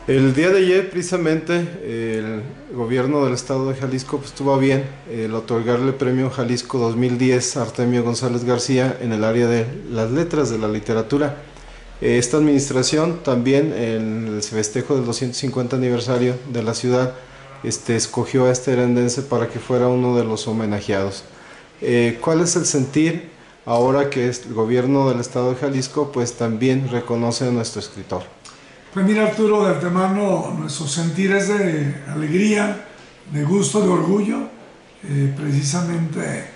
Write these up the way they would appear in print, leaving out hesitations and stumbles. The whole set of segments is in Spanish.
El día de ayer, precisamente, el gobierno del estado de Jalisco pues, tuvo a bien el otorgarle el premio Jalisco 2010 a Artemio González García en el área de las letras, de la literatura. Esta administración también, en el festejo del 250 aniversario de la ciudad, escogió a este herendense para que fuera uno de los homenajeados. ¿Cuál es el sentir ahora que el gobierno del estado de Jalisco pues también reconoce a nuestro escritor? Pues mira, Arturo, de antemano nuestro sentir es de alegría, de gusto, de orgullo, precisamente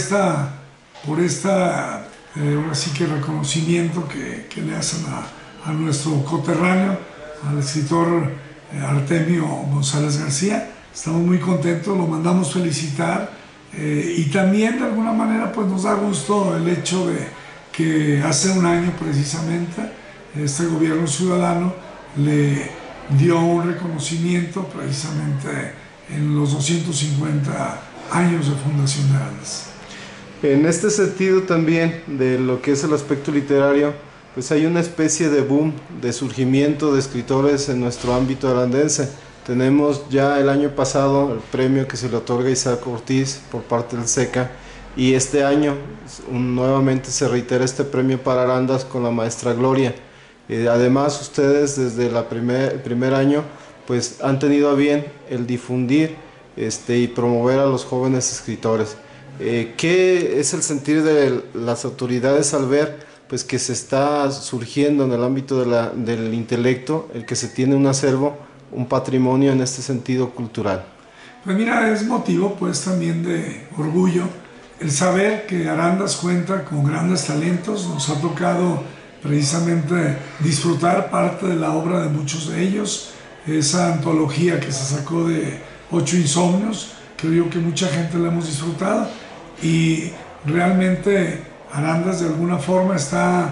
ahora sí que reconocimiento que le hacen a nuestro coterráneo, al escritor Artemio González García. Estamos muy contentos, lo mandamos felicitar y también de alguna manera pues nos da gusto el hecho de que hace un año precisamente este gobierno ciudadano le dio un reconocimiento precisamente en los 250 años de fundación de Arandas. En este sentido también de lo que es el aspecto literario, pues hay una especie de boom, de surgimiento de escritores en nuestro ámbito arandense. Tenemos ya el año pasado el premio que se le otorga a Isaac Ortiz por parte del SECA, y este año nuevamente se reitera este premio para Arandas con la maestra Gloria. Además, ustedes desde el primer año pues han tenido a bien el difundir y promover a los jóvenes escritores. ¿Qué es el sentir de las autoridades al ver pues que se está surgiendo en el ámbito del intelecto, el que se tiene un acervo, un patrimonio en este sentido cultural? Pues mira, es motivo pues también de orgullo el saber que Arandas cuenta con grandes talentos. Nos ha tocado precisamente disfrutar parte de la obra de muchos de ellos, esa antología que se sacó de 8 insomnios, creo yo que mucha gente la hemos disfrutado, y realmente Arandas de alguna forma está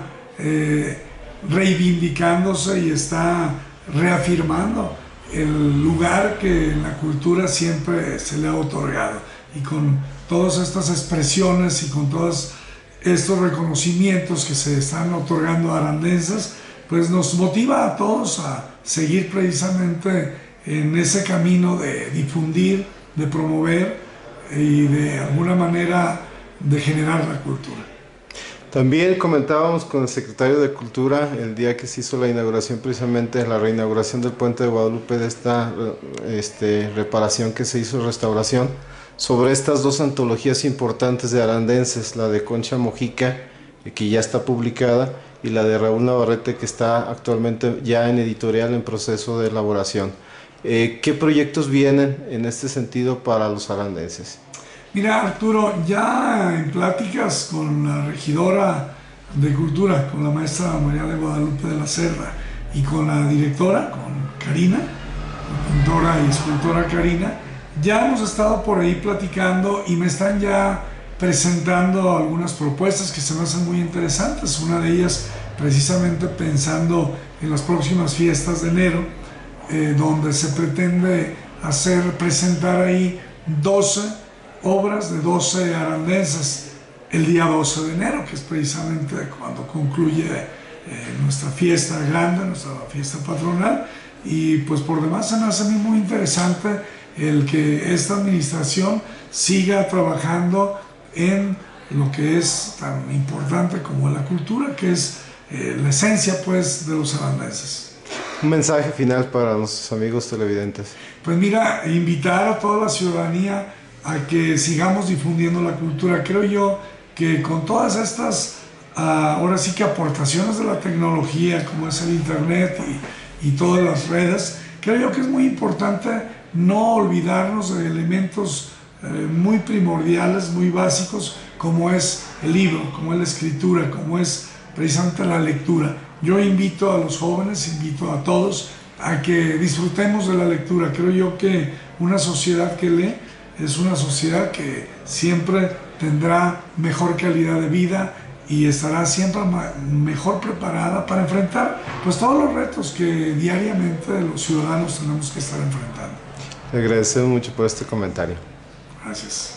reivindicándose y está reafirmando el lugar que en la cultura siempre se le ha otorgado, y con todas estas expresiones y con todas estos reconocimientos que se están otorgando a arandenses, pues nos motiva a todos a seguir precisamente en ese camino de difundir, de promover y de alguna manera de generar la cultura. También comentábamos con el secretario de Cultura el día que se hizo la inauguración, precisamente la reinauguración del Puente de Guadalupe, de esta reparación que se hizo, restauración, sobre estas dos antologías importantes de arandenses, la de Concha Mojica, que ya está publicada, y la de Raúl Navarrete, que está actualmente ya en editorial en proceso de elaboración. ¿Qué proyectos vienen en este sentido para los arandenses? Mira, Arturo, ya en pláticas con la regidora de Cultura, con la maestra María de Guadalupe de la Cerda, y con la directora, con Karina, la pintora y escultora Karina, ya hemos estado por ahí platicando y me están ya presentando algunas propuestas que se me hacen muy interesantes. Una de ellas precisamente pensando en las próximas fiestas de enero, donde se pretende presentar ahí 12 obras de 12 arandenses el día 12 de enero, que es precisamente cuando concluye nuestra fiesta grande, nuestra fiesta patronal. Y pues por demás se me hace a mí muy interesante el que esta administración siga trabajando en lo que es tan importante como la cultura, que es la esencia pues de los arandenses. Un mensaje final para nuestros amigos televidentes. Pues mira, invitar a toda la ciudadanía a que sigamos difundiendo la cultura. Creo yo que con todas estas, ahora sí que aportaciones de la tecnología, como es el internet y todas las redes, creo yo que es muy importante no olvidarnos de elementos muy primordiales, muy básicos, como es el libro, como es la escritura, como es precisamente la lectura. Yo invito a los jóvenes, invito a todos a que disfrutemos de la lectura. Creo yo que una sociedad que lee es una sociedad que siempre tendrá mejor calidad de vida y estará siempre mejor preparada para enfrentar pues todos los retos que diariamente los ciudadanos tenemos que estar enfrentando. Le agradecemos mucho por este comentario. Gracias.